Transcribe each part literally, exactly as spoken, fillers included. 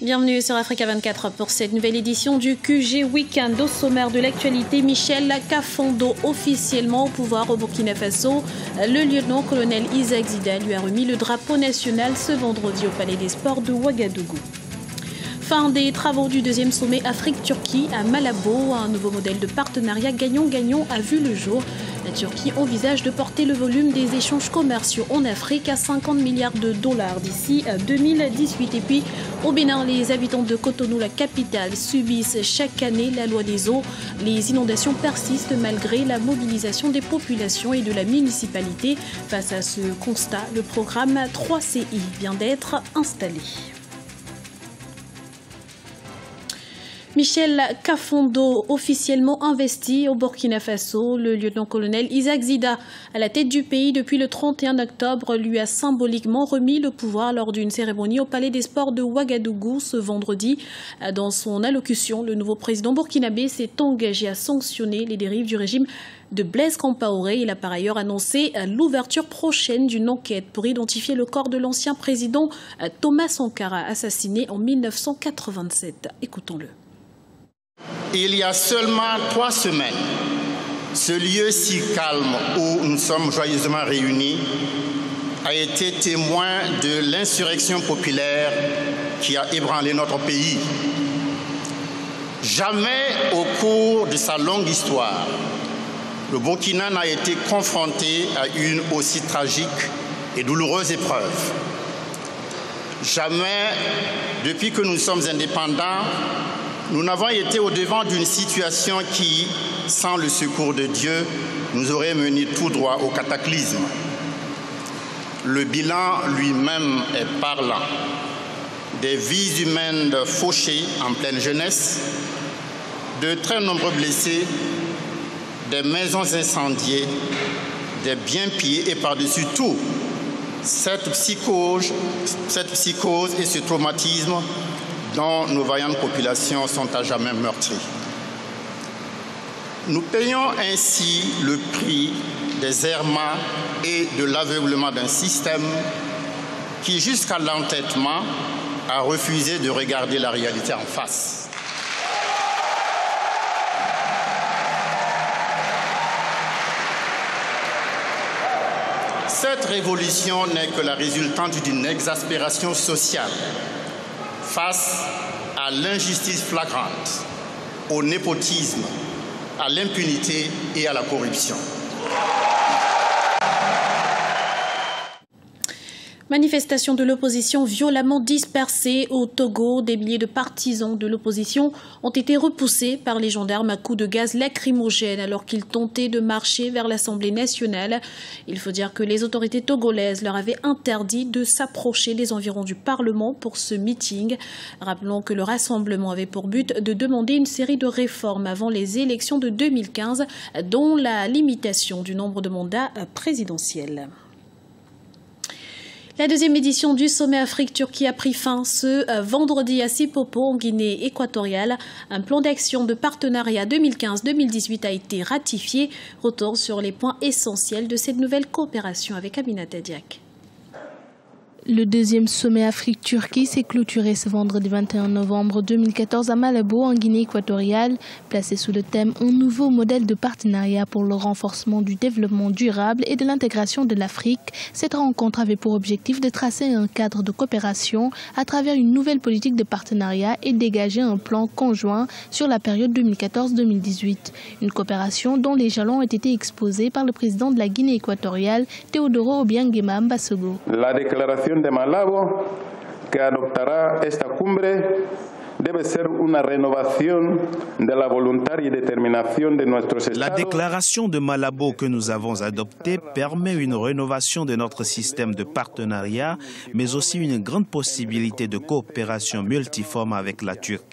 Bienvenue sur Africa vingt-quatre pour cette nouvelle édition du Q G Weekend. Au sommaire de l'actualité, Michel Kafando, officiellement au pouvoir au Burkina Faso. Le lieutenant-colonel Isaac Zida lui a remis le drapeau national ce vendredi au Palais des Sports de Ouagadougou. Fin des travaux du deuxième sommet Afrique-Turquie à Malabo. Un nouveau modèle de partenariat gagnant-gagnant a vu le jour. La Turquie envisage de porter le volume des échanges commerciaux en Afrique à cinquante milliards de dollars d'ici deux mille dix-huit. Et puis, au Bénin, les habitants de Cotonou, la capitale, subissent chaque année la loi des eaux. Les inondations persistent malgré la mobilisation des populations et de la municipalité. Face à ce constat, le programme trois C I vient d'être installé. Michel Kafando, officiellement investi au Burkina Faso, le lieutenant-colonel Isaac Zida, à la tête du pays depuis le trente et un octobre, lui a symboliquement remis le pouvoir lors d'une cérémonie au Palais des Sports de Ouagadougou ce vendredi. Dans son allocution, le nouveau président burkinabé s'est engagé à sanctionner les dérives du régime de Blaise Compaoré. Il a par ailleurs annoncé l'ouverture prochaine d'une enquête pour identifier le corps de l'ancien président Thomas Sankara, assassiné en mille neuf cent quatre-vingt-sept. Écoutons-le. Il y a seulement trois semaines, ce lieu si calme où nous sommes joyeusement réunis a été témoin de l'insurrection populaire qui a ébranlé notre pays. Jamais au cours de sa longue histoire, le Burkina n'a été confronté à une aussi tragique et douloureuse épreuve. Jamais, depuis que nous sommes indépendants, nous n'avons été au-devant d'une situation qui, sans le secours de Dieu, nous aurait mené tout droit au cataclysme. Le bilan lui-même est parlant. Des vies humaines fauchées en pleine jeunesse, de très nombreux blessés, des maisons incendiées, des biens pillés et par-dessus tout, cette psychose, cette psychose et ce traumatisme dont nos vaillantes populations sont à jamais meurtries. Nous payons ainsi le prix des errements et de l'aveuglement d'un système qui, jusqu'à l'entêtement, a refusé de regarder la réalité en face. Cette révolution n'est que la résultante d'une exaspération sociale face à l'injustice flagrante, au népotisme, à l'impunité et à la corruption. Manifestation de l'opposition violemment dispersée au Togo. Des milliers de partisans de l'opposition ont été repoussés par les gendarmes à coups de gaz lacrymogène alors qu'ils tentaient de marcher vers l'Assemblée nationale. Il faut dire que les autorités togolaises leur avaient interdit de s'approcher des environs du Parlement pour ce meeting. Rappelons que le rassemblement avait pour but de demander une série de réformes avant les élections de deux mille quinze, dont la limitation du nombre de mandats présidentiels. La deuxième édition du sommet Afrique-Turquie a pris fin ce vendredi à Sipopo, en Guinée équatoriale. Un plan d'action de partenariat deux mille quinze deux mille dix-huit a été ratifié. Retour sur les points essentiels de cette nouvelle coopération avec Aminata Diak. Le deuxième sommet Afrique-Turquie s'est clôturé ce vendredi vingt et un novembre deux mille quatorze à Malabo, en Guinée équatoriale, placé sous le thème « Un nouveau modèle de partenariat pour le renforcement du développement durable et de l'intégration de l'Afrique ». Cette rencontre avait pour objectif de tracer un cadre de coopération à travers une nouvelle politique de partenariat et dégager un plan conjoint sur la période deux mille quatorze deux mille dix-huit. Une coopération dont les jalons ont été exposés par le président de la Guinée équatoriale, Teodoro Obiang-Nguema Mbasogo. La déclaration de Malabo que adoptará esta cumbre debe ser una renovación de la voluntad y determinación de nuestros estados. La déclaration de Malabo que nous avons adoptée permet une rénovation de notre système de partenariat, mais aussi une grande possibilité de coopération multiforme avec la Turquie.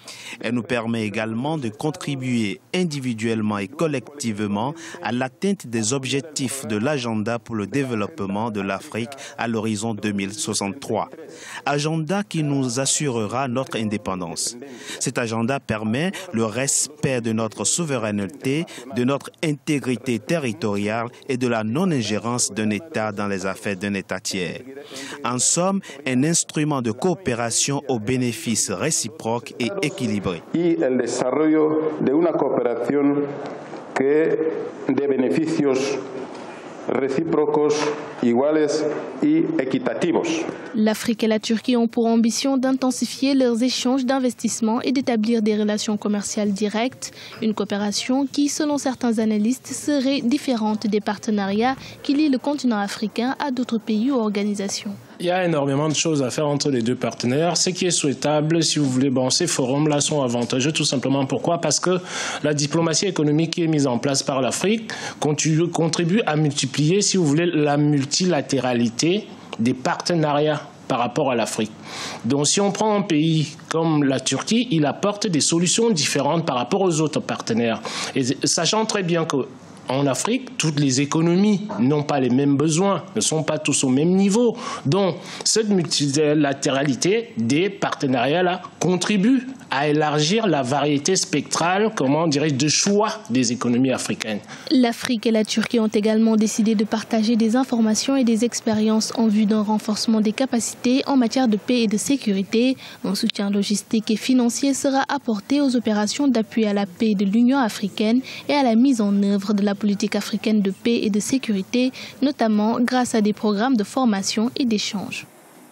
Elle nous permet également de contribuer individuellement et collectivement à l'atteinte des objectifs de l'agenda pour le développement de l'Afrique à l'horizon deux mille soixante-trois. Agenda qui nous assurera notre indépendance. Cet agenda permet le respect de notre souveraineté, de notre intégrité territoriale et de la non-ingérence d'un État dans les affaires d'un État tiers. En somme, un instrument de coopération aux bénéfices réciproques et équilibrés. Y el desarrollo de una cooperación que de beneficios recíprocos, iguales y equitativos. L'Afrique et la Turquie ont pour ambition d'intensifier leurs échanges d'investissements et d'établir des relations commerciales directes, une coopération qui, selon certains analystes, serait différente des partenariats qui lient le continent africain à d'autres pays ou organisations. Il y a énormément de choses à faire entre les deux partenaires. Ce qui est souhaitable, si vous voulez, bon, ces forums-là sont avantageux tout simplement. Pourquoi? Parce que la diplomatie économique qui est mise en place par l'Afrique contribue à multiplier, si vous voulez, la multilatéralité des partenariats par rapport à l'Afrique. Donc si on prend un pays comme la Turquie, il apporte des solutions différentes par rapport aux autres partenaires. Et sachant très bien que en Afrique, toutes les économies n'ont pas les mêmes besoins, ne sont pas tous au même niveau. Donc, cette multilatéralité des partenariats-là contribue à élargir la variété spectrale, comment dirais-je, de choix des économies africaines. L'Afrique et la Turquie ont également décidé de partager des informations et des expériences en vue d'un renforcement des capacités en matière de paix et de sécurité. Un soutien logistique et financier sera apporté aux opérations d'appui à la paix de l'Union africaine et à la mise en œuvre de la politique africaine de paix et de sécurité, notamment grâce à des programmes de formation et d'échange.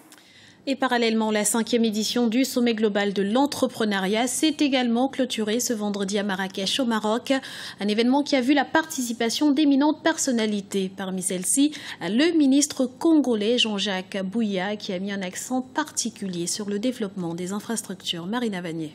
Et parallèlement, la cinquième édition du Sommet global de l'entrepreneuriat s'est également clôturée ce vendredi à Marrakech au Maroc. Un événement qui a vu la participation d'éminentes personnalités. Parmi celles-ci, le ministre congolais Jean-Jacques Bouya qui a mis un accent particulier sur le développement des infrastructures. Marina Vanier.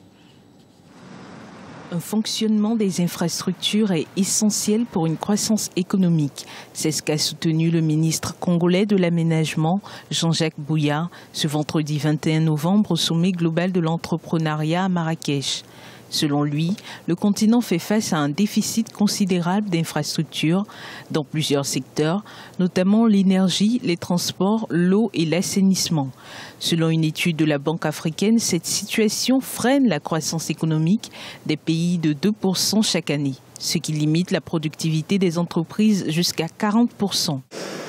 Un fonctionnement des infrastructures est essentiel pour une croissance économique. C'est ce qu'a soutenu le ministre congolais de l'aménagement, Jean-Jacques Bouya, ce vendredi vingt et un novembre au sommet global de l'entrepreneuriat à Marrakech. Selon lui, le continent fait face à un déficit considérable d'infrastructures dans plusieurs secteurs, notamment l'énergie, les transports, l'eau et l'assainissement. Selon une étude de la Banque africaine, cette situation freine la croissance économique des pays de deux pour cent chaque année, ce qui limite la productivité des entreprises jusqu'à quarante pour cent.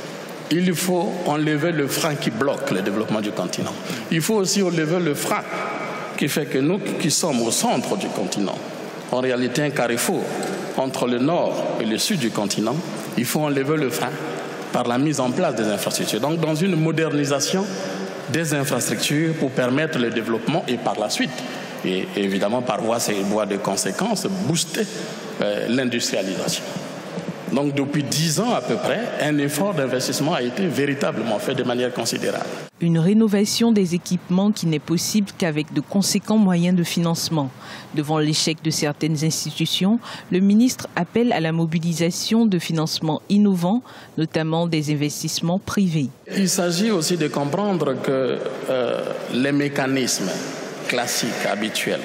Il faut enlever le frein qui bloque le développement du continent. Il faut aussi enlever le frein qui fait que nous qui sommes au centre du continent, en réalité un carrefour entre le nord et le sud du continent, il faut enlever le frein par la mise en place des infrastructures. Donc dans une modernisation des infrastructures pour permettre le développement et par la suite, et évidemment par voie, voie de conséquence, booster euh, l'industrialisation. Donc depuis dix ans à peu près, un effort d'investissement a été véritablement fait de manière considérable. Une rénovation des équipements qui n'est possible qu'avec de conséquents moyens de financement. Devant l'échec de certaines institutions, le ministre appelle à la mobilisation de financements innovants, notamment des investissements privés. Il s'agit aussi de comprendre que euh, les mécanismes classiques, habituels,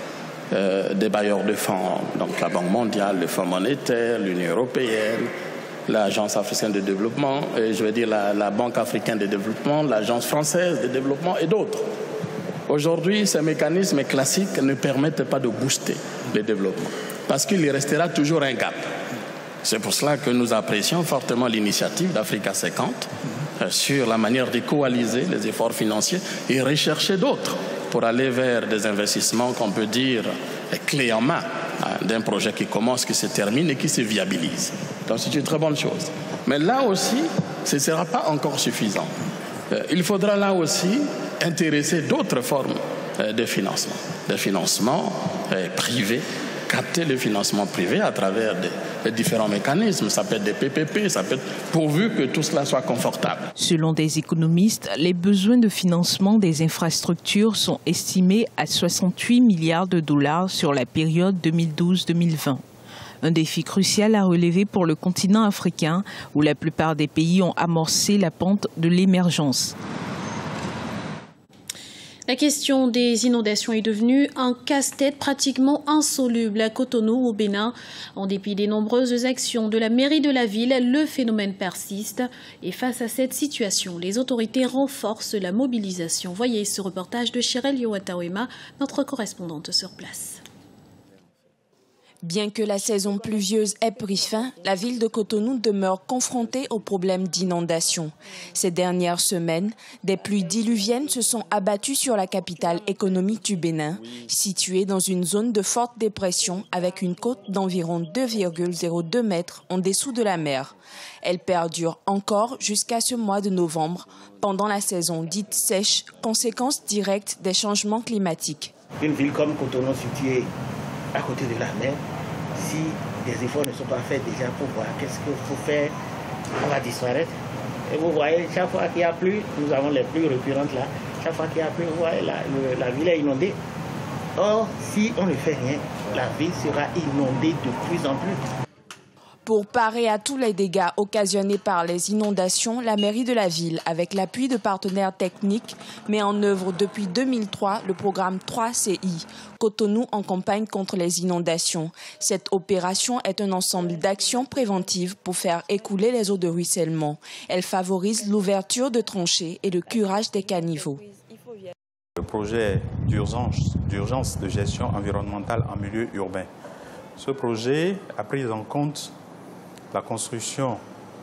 Euh, des bailleurs de fonds, donc la Banque mondiale, le Fonds monétaire, l'Union européenne, l'Agence africaine de développement, et je veux dire la, la Banque africaine de développement, l'Agence française de développement et d'autres. Aujourd'hui, ces mécanismes classiques ne permettent pas de booster le développement, parce qu'il restera toujours un gap. C'est pour cela que nous apprécions fortement l'initiative d'Africa cinquante euh, sur la manière de coaliser les efforts financiers et rechercher d'autres pour aller vers des investissements qu'on peut dire clés en main hein, d'un projet qui commence, qui se termine et qui se viabilise. Donc c'est une très bonne chose. Mais là aussi, ce ne sera pas encore suffisant. Euh, il faudra là aussi intéresser d'autres formes euh, de financement. De financement euh, privé, capter le financement privé à travers des, des différents mécanismes. Ça peut être des P P P, ça peut être pourvu que tout cela soit confortable. Selon des économistes, les besoins de financement des infrastructures sont estimés à soixante-huit milliards de dollars sur la période deux mille douze deux mille vingt. Un défi crucial à relever pour le continent africain, où la plupart des pays ont amorcé la pente de l'émergence. La question des inondations est devenue un casse-tête pratiquement insoluble à Cotonou, au Bénin. En dépit des nombreuses actions de la mairie de la ville, le phénomène persiste. Et face à cette situation, les autorités renforcent la mobilisation. Voyez ce reportage de Chirel Yowatawema, notre correspondante sur place. Bien que la saison pluvieuse ait pris fin, la ville de Cotonou demeure confrontée aux problèmes d'inondation. Ces dernières semaines, des pluies diluviennes se sont abattues sur la capitale économique du Bénin, située dans une zone de forte dépression avec une côte d'environ deux virgule zéro deux mètres en dessous de la mer. Elle perdure encore jusqu'à ce mois de novembre, pendant la saison dite sèche, conséquence directe des changements climatiques. Une ville comme Cotonou située à côté de la mer, si des efforts ne sont pas faits déjà pour voir qu'est-ce qu'il faut faire, on va disparaître. Et vous voyez, chaque fois qu'il y a plu, nous avons les pluies récurrentes là, chaque fois qu'il y a plu, vous voyez, la, le, la ville est inondée. Or, si on ne fait rien, la ville sera inondée de plus en plus. Pour parer à tous les dégâts occasionnés par les inondations, la mairie de la ville, avec l'appui de partenaires techniques, met en œuvre depuis deux mille trois le programme trois C I, Cotonou en campagne contre les inondations. Cette opération est un ensemble d'actions préventives pour faire écouler les eaux de ruissellement. Elle favorise l'ouverture de tranchées et le curage des caniveaux. Le projet d'urgence, d'urgence de gestion environnementale en milieu urbain. Ce projet a pris en compte la construction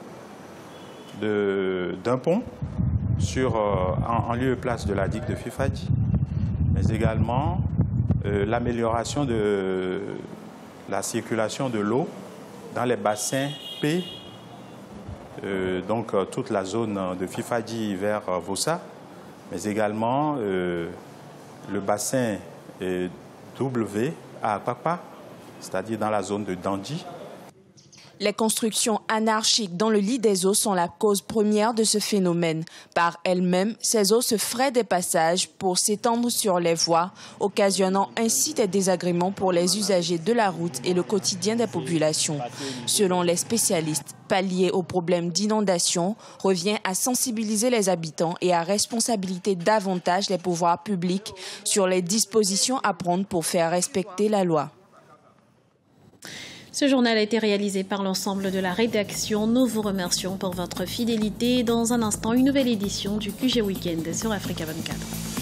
d'un pont sur, euh, en, en lieu et place de la digue de Fifadji, mais également euh, l'amélioration de la circulation de l'eau dans les bassins P, euh, donc euh, toute la zone de Fifadji vers euh, Vossa, mais également euh, le bassin euh, W à Akpakpa, c'est-à-dire dans la zone de Dandi. Les constructions anarchiques dans le lit des eaux sont la cause première de ce phénomène. Par elles-mêmes, ces eaux se fraient des passages pour s'étendre sur les voies, occasionnant ainsi des désagréments pour les usagers de la route et le quotidien des populations. Selon les spécialistes, pallier aux problèmes d'inondation revient à sensibiliser les habitants et à responsabiliser davantage les pouvoirs publics sur les dispositions à prendre pour faire respecter la loi. Ce journal a été réalisé par l'ensemble de la rédaction. Nous vous remercions pour votre fidélité. Dans un instant, une nouvelle édition du Q G Weekend sur Africa vingt-quatre.